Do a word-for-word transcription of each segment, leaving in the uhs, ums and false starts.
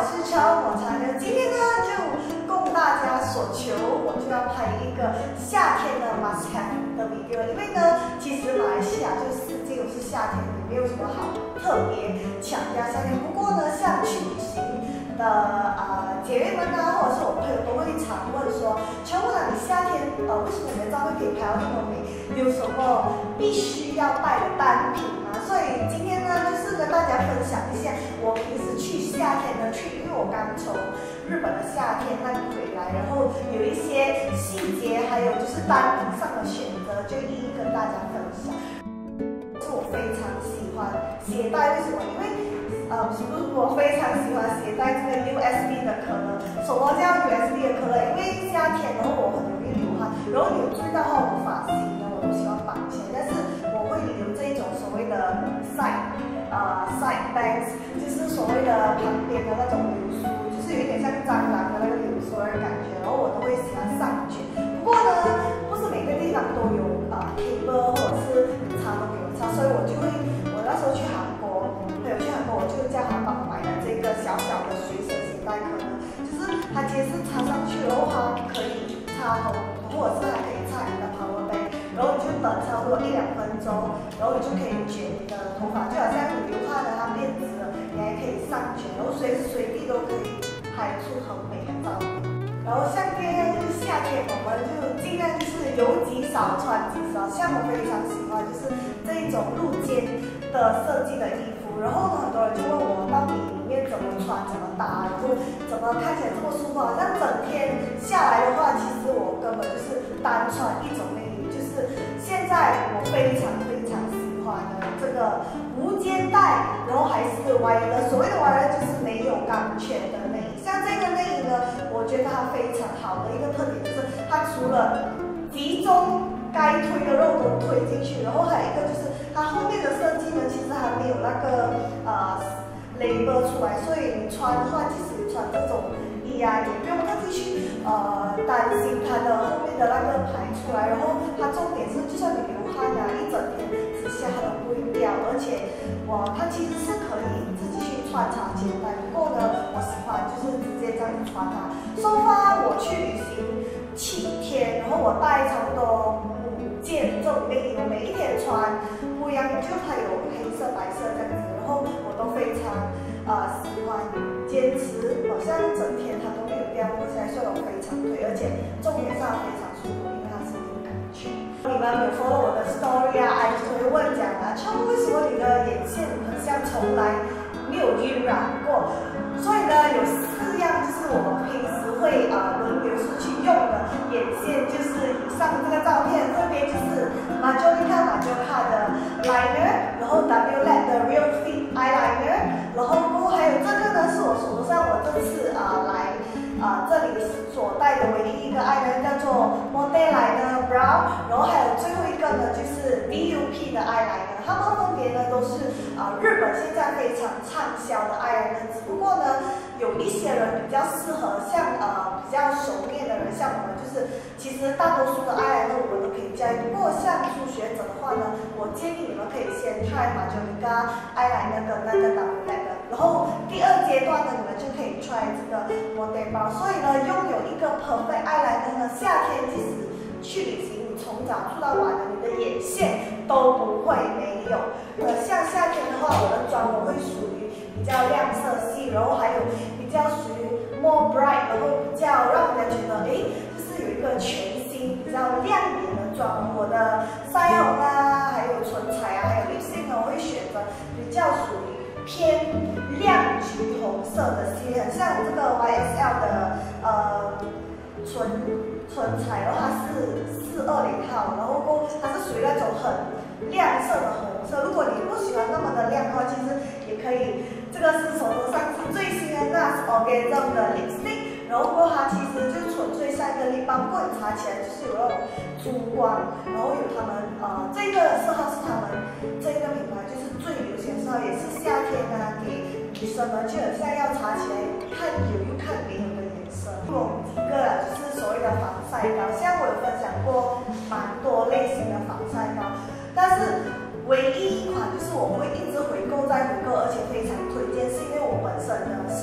是Chanwon茶呢。今天呢，就供大家所求，我就要拍一个夏天的 must have 的 video。因为呢，其实马来西亚就四季都是夏天，也没有什么好特别强调夏天。不过呢，像去旅行的呃姐妹们啊，或者是我朋友都会常问说，Chanwon啊，你夏天呃为什么你的照片可以拍到那么美？有什么必须要带的单品吗？所以今天呢，就是跟大家分享一下我平时去夏天的去，因为我刚从日本的夏天那里回来，然后有一些细节，还有就是单品上的选择，就一一跟大家分享。是我非常喜欢携带，为什么？因为呃，我非常喜欢携带这个 U S B 的可乐。什么叫 U S B 的可乐？因为夏天，然后我很容易流汗，然后你有注意到的话，我发型呢，我都喜欢绑起来，但是我会留这种所谓的 side 呃 side bangs， 就是所谓的旁边的那种流苏，就是有一点像蟑螂的那个流苏的感觉，然后我都会喜欢上卷。不过呢，不是每个地方都有呃 cable 或者是插都没有插，所以我就会，我那时候去韩国，对，我去韩国我就叫他帮我买了这个小小的随身携带可乐，就是它其实是插上去，然后它可以插头，或者是它可以插你的 power bank， 然后你就等差不多一两分钟，然后你就可以卷你的头发，就好像你流汗了它变直了，你还可以上卷，然后随时随地都可以拍出很美的照片。然后像这样就是夏天，我们就尽量就是有几少穿几少。像我非常喜欢就是这一种露肩的设计的衣服。然后呢，很多人就问我到底里面怎么穿、怎么搭，然后怎么看起来这么舒服。好像整天下来的话，其实我根本就是单穿一种内衣。就是现在我非常非常喜欢的这个无肩带，然后还是 wireless。所谓的 wireless 就是没有钢圈的内衣。像这个内衣呢，我觉得它非常好的一个特点就是，它除了集中该推的肉都推进去，然后还有一个就是它后面的设计呢，其实还没有那个呃 label 出来，所以你穿的话，即使你穿这种衣啊，也不用特地去呃担心它的后面的那个牌出来。然后它重点是，就算你流汗啊，一整天之下它都不会掉，而且哇，它其实是可以自己去穿插肩带。不过呢，我喜欢就是直接这样穿它。so far我去旅行七天，然后我带差不多五件这种内衣，我每一天穿不一样，就它有黑色、白色这样子，然后我都非常呃喜欢，坚持，好像整天它都没有掉过下来，所以我非常推，而且重点上非常舒服，因为它是有感觉。你们有 follow 我的 story 啊 ，I G 会问讲啊，Chanwon为什么你的眼线很像从来没有晕染过？所以呢，有四样就是我们平时会呃轮流出去用的眼线，就是以上这个照片，分别就是马九利卡马九卡的 liner， 然后 W L A B 的 Real Fit eyeliner， 然后过后还有这个呢是我手上我这次啊、呃、来啊、呃、这里所带的唯一一个 eyeliner 叫做 Modeliner Brow， 然后还有最后一个呢就是 D U P 的 eyeliner。它们分别呢都是啊、呃、日本现在非常畅销的 eyeliner， 只不过呢有一些人比较适合像呃比较熟练的人，像我们就是其实大多数的 eyeliner 我们都可以驾驭。不过像初学者的话呢，我建议你们可以先 try 马九利卡 eyeliner 跟那个 W L A B 的，然后第二阶段呢你们就可以 try 这个 Model Brow。所以呢，拥有一个 perfect eyeliner 呢，夏天即使去旅行，你从早住到晚的，你的眼线都不会没有。呃，像夏天的话，我的妆容会属于比较亮色系，然后还有比较属于 more bright， 然后比较让人家觉得，哎，就是有一个全新比较亮点的妆容。我的腮红啊，还有唇彩啊，还有 lipstick 呢，我会选择比较属于偏亮橘红色的系列，像这个 Y S L 的呃唇唇彩的话是四二零号，然后过它是属于那种很亮色的红色。如果你不喜欢那么的亮的话，其实也可以。这个是手头上是最新的 N A R S Orgasm 的 lipstick， 然后过它其实就纯粹像一个 lip balm， 不过你擦起来就是有那种珠光，然后有他们呃这个色号是他们这个品牌就是最流行的色号，也是夏天啊给女生们就很像要擦起来看有又看没有的颜色。有几个啊，就是所谓的防晒膏，像我有分享过蛮多类型的防晒膏，但是唯一一款就是我会一直回购再回购，而且非常推荐，是因为我本身呢是喜欢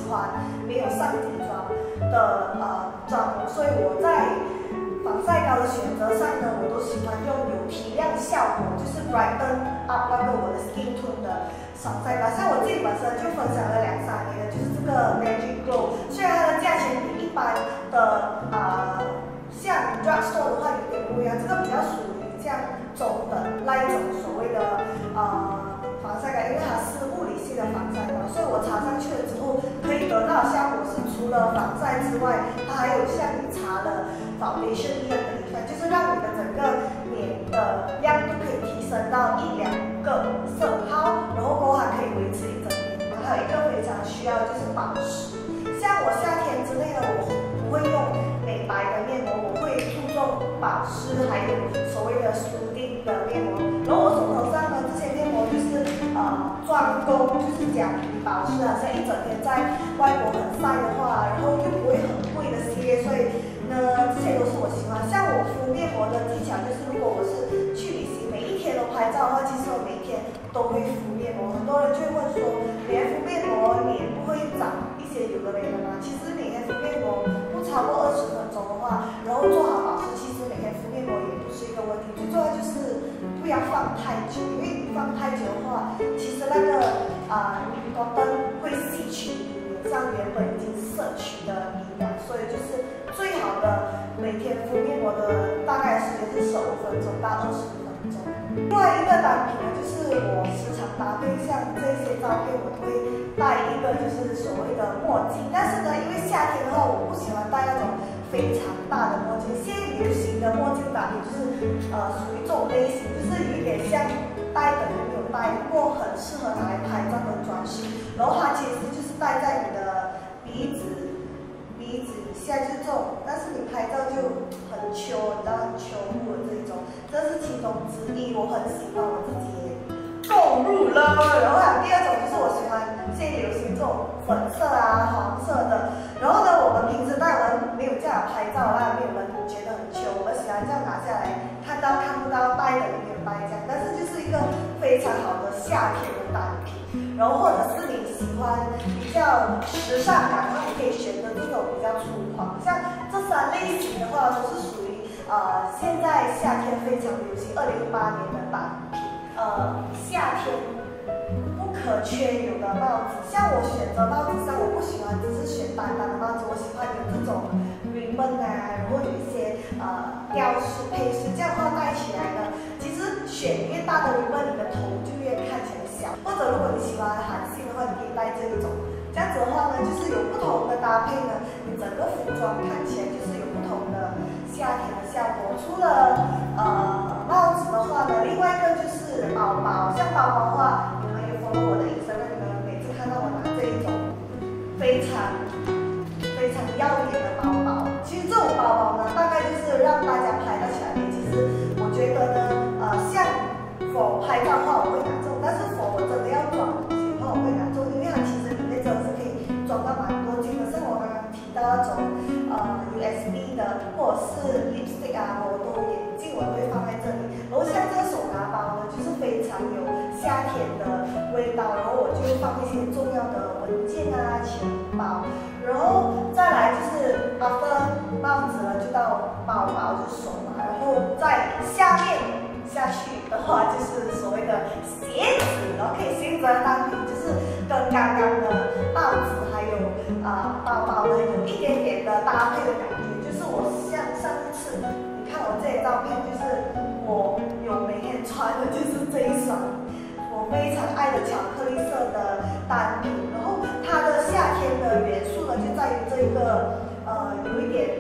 欢没有上底妆的呃妆容，所以我在防晒膏的选择上呢，我都喜欢用有提亮效果，就是 brighten up 那个我的 skin tone 的防晒膏。像我自己本身就分享了两三年的，就是这个 Magic Glow， 虽然它的价钱比一般的呃像 drugstore 的话有点不一样，这个比较属于像中等那一种所谓的呃。防晒膏，因为它是物理性的防晒膏，所以我擦上去了之后，可以得到的效果是除了防晒之外，它还有像你擦的 foundation 一样的地方，就是让你的整个脸的亮度可以提升到一两个色号，然后过后还可以维持一整年。然后还有一个非常需要就是保湿，像我夏天之类的，我不会用美白的面膜，我会注重保湿，还有所谓的舒定的面膜。然后我手头上呢，这些面膜就是呃专攻就是讲保湿啊，像一整天在外国很晒的话，然后又不会很贵的系列，所以呢这些都是我喜欢。像我敷面膜的技巧就是，如果我是去旅行，每一天都拍照的话，其实我每天都会敷面膜。很多人就会问说，每天敷面膜脸不会长一些有的没的吗？其实每天敷面膜不超过二十分钟的话，然后做好保湿，其实每天敷面膜也不是一个问题。最重要就是不要放太久，因为你放太久的话，其实那个啊荧光灯会吸取你脸上原本已经摄取的营养，所以就是最好的每天敷面膜的大概时间是十五分钟到二十分钟。另外一个单品呢，就是我时常搭配，像这些照片我都会戴一个就是所谓的墨镜，但是呢，因为夏天的话，我不喜欢戴那种非常大的墨镜。现在流行的墨镜单品就是呃属于这种类型，就是有一点像戴等于没有戴，不过很适合拿来拍照的装饰。然后它其实就是戴在你的鼻子鼻子以下，就是这种，但是你拍照就很秋，你知道很秋目的这种，这是其中之一，我很喜欢，我自己也购入了。然后还有第二种就是我喜欢现在流行这种粉色啊、黄色的。然后呢，我们平时戴完没有这样拍照啊，没有人觉得很秋，我们喜欢这样拿下来，看到看不到，戴的没有戴这样，但是就是一个非常好的夏天的单品。然后或者是你喜欢比较时尚感，然后你可以选择这种比较粗犷，像这三类型的话，都是属于呃现在夏天非常流行，二零一八年的单品，呃夏天不可缺有的帽子。像我选择帽子上，我不喜欢只是选单单的帽子，我喜欢有这种 ribbon 啊，然后有一些呃吊饰配饰，这样的话戴起来呢，其实选越大的 ribbon， 你的头就越看起来小。或者如果你喜欢韩系的话，你可以戴这一种。这样子的话呢，就是有不同的搭配呢，你整个服装看起来就是有不同的夏天的效果。除了呃帽子的话呢，另外一个就是包包。像包包的话，你们有 follow 我的 Instagram， 你们每次看到我拿这一种非常非常耀眼的包包。其实这种包包呢，大概就是让大家拍到起来。其实我觉得呢，呃，像否拍照的话，我会拿这种，但是否我真的要装东西的话，我会拿这种，因为它其实里面真的是可以装到蛮多金的。像我刚刚提到那种呃 U S B 的，或者是 lipstick 啊，我都眼镜我都会放在这里。然后像这个手拿包呢，就是非常有夏天的味道，然后我就放一些重要的文件啊、钱包，然后再来就是 after 帽子了，就到包包就手嘛，然后在下面。下去的话就是所谓的鞋子，然后可以选择单品，就是跟刚刚的帽子还有啊、呃、包包呢有一点点的搭配的感觉。就是我像上一次你看我这些照片，就是我有每天穿的就是这一双我非常爱的巧克力色的单品，然后它的夏天的元素呢就在于这个呃有一点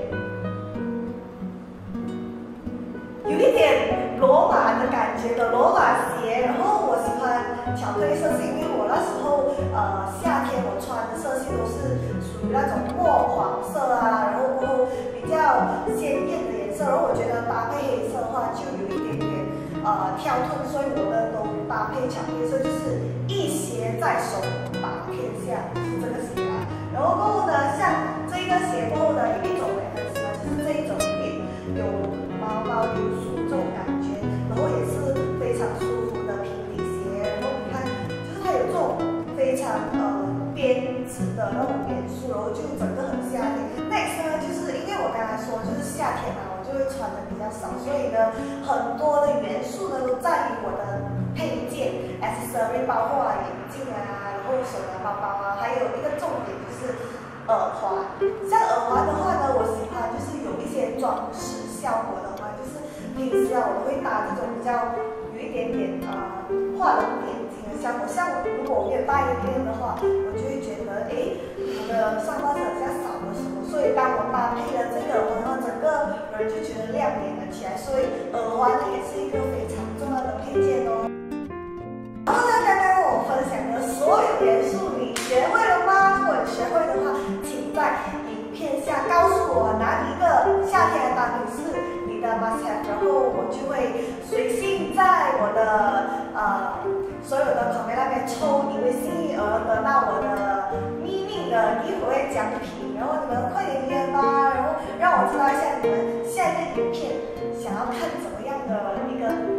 有一点。罗马的感觉的罗马鞋，然后我喜欢巧克力色系，因为我那时候呃夏天我穿的色系都是属于那种墨黄色啊，然后过后比较鲜艳的颜色，然后我觉得搭配黑色的话就有一点点呃挑剔，所以我呢都搭配巧克力色，就是一鞋在手打天下，就是这个鞋啊。然后过后呢，像这个鞋过后呢，有一种我也很喜欢，就是这一种有毛毛流苏这种感觉。然后也是非常舒服的平底鞋，然后你看，就是它有这种非常呃编织的那种种元素，然后就整个很夏天。Next 呢，就是因为我刚才说就是夏天嘛，我就会穿的比较少，所以呢，很多的元素呢都在于我的配件 accessory， 包括啊眼镜啊，然后手拿包包啊，还有一个重点就是耳环。像耳环的话呢，我喜欢就是有一些装饰效果的话，就是平时啊我都会搭这种比较有一点点呃画龙点睛的效果。像如果我没有戴链的话，我就会觉得诶，我的上半身好像少了什么。所以当我搭配了这个耳环的话，整个人就觉得亮眼了起来。所以耳环呢也是一个非常重要的配件哦。然后呢，刚刚我分享的所有元素，你学会了吗？如果你学会的话，请在影片下告诉我哪一个夏天的单品是你的 must have， 然后我就会随性在我的呃所有的 comment 那边抽一位幸运儿，得到我的秘密的一回奖品。然后你们快点留言吧，然后让我知道一下你们下一个影片想要看怎么样的一个。